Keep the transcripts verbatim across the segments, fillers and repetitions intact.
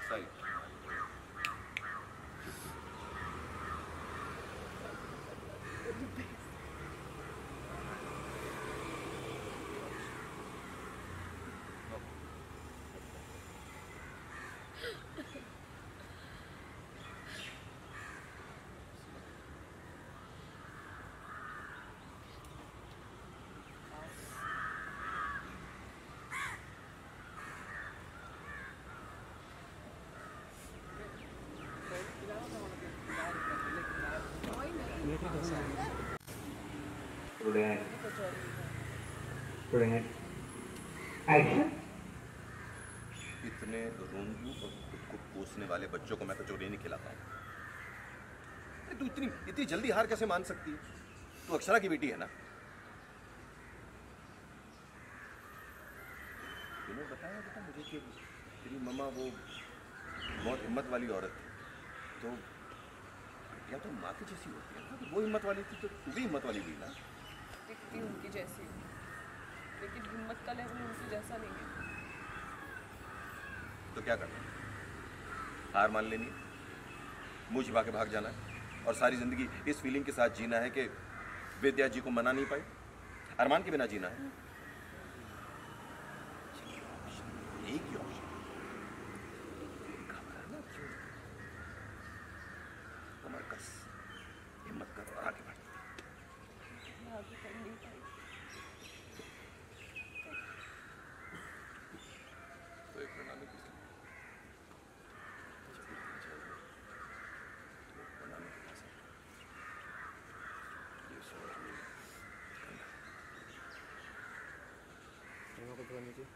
सही। इतने रोंदू और खुद को कोसने वाले बच्चों को मैं कचौड़ी नहीं खिलाता हूँ। तू इतनी इतनी जल्दी हार कैसे मान सकती है? तू अक्षरा की बेटी है ना? तूने बताया बेटा मुझे कि तेरी मम्मा वो बहुत हिम्मत वाली औरत थी, तो या तो माँ की जैसी होती है ना? तो वो हिम्मत वाली थी तो तू भी हिम्मत वाली हुई ना? दिखती उनकी जैसी, लेकिन हिम्मत का लेवल उनकी जैसा नहीं है। तो क्या करना? हार मान लेनी है, मुंह छिपा के भाग जाना है और सारी जिंदगी इस फीलिंग के साथ जीना है कि विद्या जी को मना नहीं पाई, अरमान के बिना जीना है। एक ही ऑप्शन, घबराना क्यों? कमर कस, हिम्मत कर और आगे बढ़। मैं आगे बढ़ नहीं पाई। तो एक प्रणामी की प्रणामी के पास ये सोच ली को तो नीचे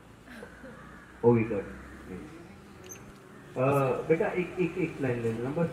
Oh, we got. Uh, बेटा एक एक एक लाइन ले लेना बस।